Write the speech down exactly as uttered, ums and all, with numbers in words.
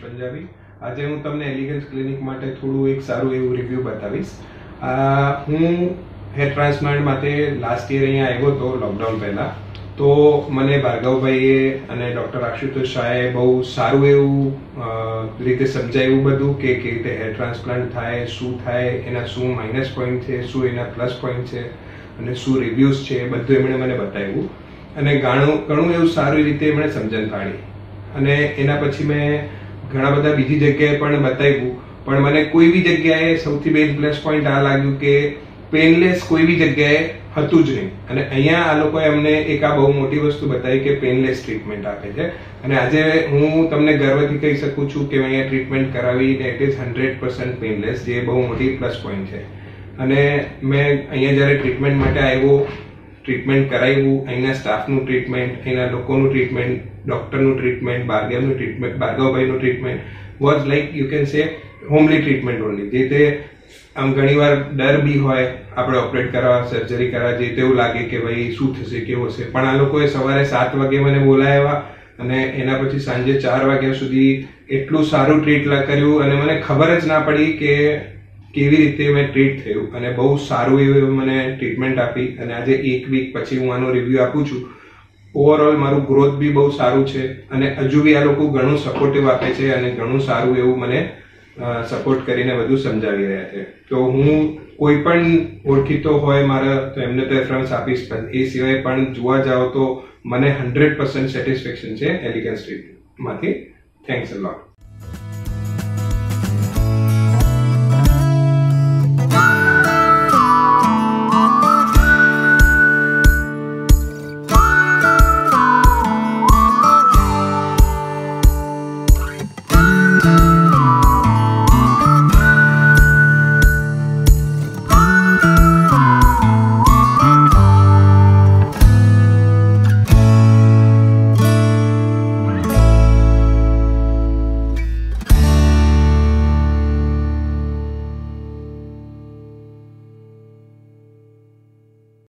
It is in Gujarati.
પંજાબી. આજે હું તમને એલિગન્સ ક્લિનિક માટે થોડું એક સારું એવું રિવ્યુ બતાવીશ. હું હેર ટ્રાન્સપ્લાન્ટ માટે લાસ્ટ યર અહીંયા આવ્યો હતો લોકડાઉન પહેલા. તો મને ભાર્ગવભાઈએ અને ડૉક્ટર આશુતોષ શાહે બહુ સારું એવું રીતે સમજાવ્યું બધું કે કેવી રીતે હેર ટ્રાન્સપ્લાન્ટ થાય, શું થાય, એના શું માઇનસ પોઈન્ટ છે, શું એના પ્લસ પોઈન્ટ છે અને શું રિવ્યુઝ છે, બધું એમણે મને બતાવ્યું અને ઘણું ઘણું એવું સારી રીતે એમણે સમજણ પાડી. અને એના પછી મેં ઘણા બધા બીજી જગ્યાએ પણ બતાવ્યું, પણ મને કોઈ બી જગ્યાએ સૌથી મેઇન પ્લસ પોઈન્ટ આ લાગ્યું કે પેનલેસ કોઈ બી જગ્યાએ હતું જ નહીં. અને અહીંયા આ લોકોએ અમને એક આ બહુ મોટી વસ્તુ બતાવી કે પેનલેસ ટ્રીટમેન્ટ આપે છે. અને આજે હું તમને ગર્વથી કહી શકું છું કે અહીંયા ટ્રીટમેન્ટ કરાવી ને it is hundred percent painless, જે બહુ મોટી પ્લસ પોઈન્ટ છે. અને મેં અહીંયા જ્યારે ટ્રીટમેન્ટ માટે આવ્યો, ટ્રીટમેન્ટ કરાવ્યું, અહીંના સ્ટાફનું ટ્રીટમેન્ટ, અહીંના લોકોનું ટ્રીટમેન્ટ, ડૉક્ટરનું ટ્રીટમેન્ટ, ભાર્ગવનું ટ્રીટમેન્ટ, ભાર્ગવભાઈનું treatment was like you can say homely treatment only. જે તે આમ ઘણીવાર ડર બી હોય આપણે ઓપરેટ કરવા, સર્જરી કરવા જે તેવું લાગે કે ભાઈ શું થશે, કેવું હશે, પણ આ લોકોએ સવારે સાત વાગે મને બોલાવ્યા અને એના પછી સાંજે ચાર વાગ્યા સુધી એટલું સારું ટ્રીટ કર્યું અને મને ખબર જ ના પડી કે કેવી રીતે મેં ટ્રીટ થયું અને બહુ સારું એવું મને ટ્રીટમેન્ટ આપી. અને આજે એક વીક પછી હું આનો રિવ્યુ આપું છું. ઓવરઓલ મારું ગ્રોથ બી બહુ સારું છે અને હજુ બી આ લોકો ઘણું સપોર્ટિવ આપે છે અને ઘણું સારું એવું મને સપોર્ટ કરીને બધું સમજાવી રહ્યા છે. તો હું કોઈ પણ ઓળખીતો હોય મારા તો એમને તો રેફરન્સ આપીશ, પણ એ સિવાય પણ જોવા જાઓ તો મને હંડ્રેડ પર્સન્ટ સેટિસ્ફેક્શન છે એલિગન્સ ટ્રીટમેન્ટમાંથી. Thanks a lot.